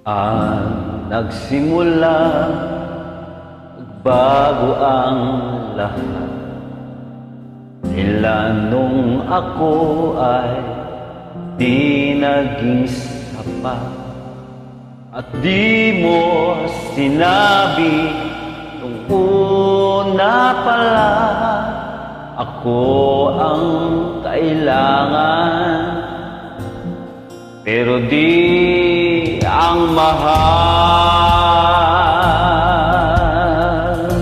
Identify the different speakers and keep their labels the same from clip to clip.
Speaker 1: Nagsimula, nagbago ang lahat. Tila nung ako ay di naging sapat, at di mo sinabi nung una pa lang ako ang kailangan, pero di ang mahal.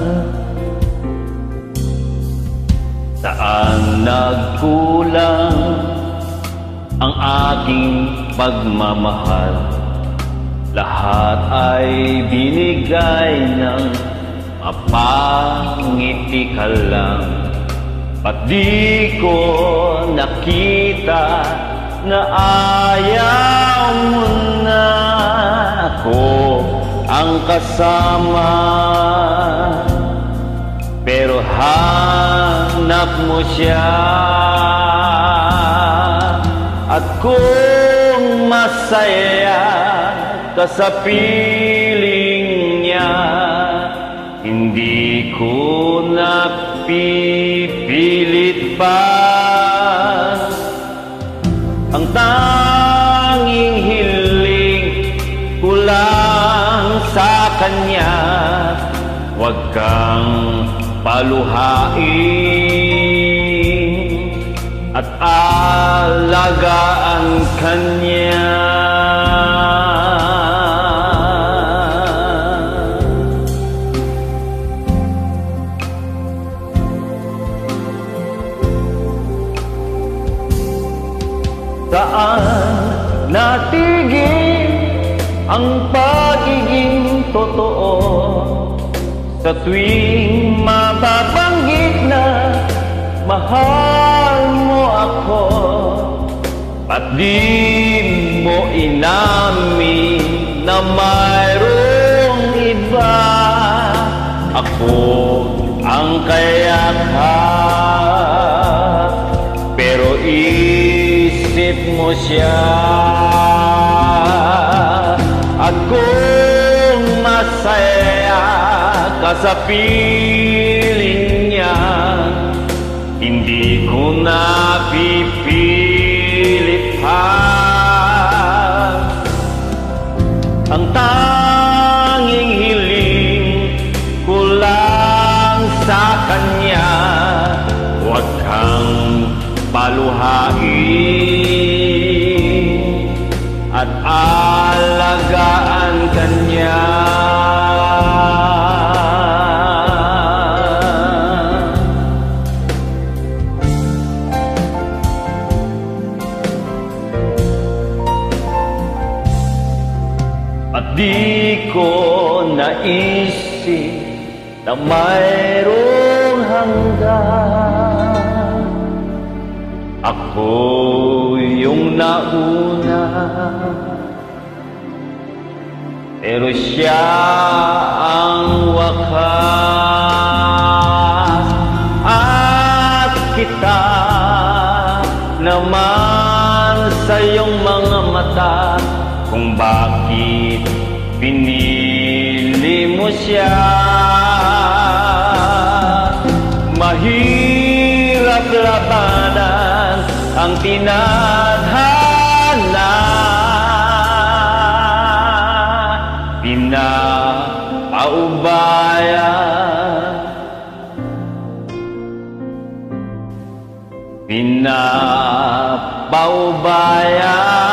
Speaker 1: Saan nagkulang ang aking pagmamahal? Lahat ay binigay ng mapangiti ka lang. Ba't di ko nakita na ayaw mo na ako ang kasama? Pero hanap mo siya, at kung masaya ka sa piling niya, hindi ko napipilit pa. Ang tanging hiling ko lang sa kanya, huwag kang paluhain at alagaan kanya. Saan natigil ang pagiging totoo? Sa tuwing mababanggit na mahal mo ako, at di mo inamin na mayroong iba. Ako ang kayakap, pero isip mo siya. At kung masaya ka sa piling niya, hindi ko napipilit pa. Ang tanging hiling ko lang sa kanya, huwag kang paluhain at alagaan kanya. At di ko naisip na mayroong hanggan. Ako yung nauna, pero siya ang wakas. At kita naman sa iyong mga mata, kung bakit pinili mo siya. Mahirap labanan ang tinadhana, pinapaubaya.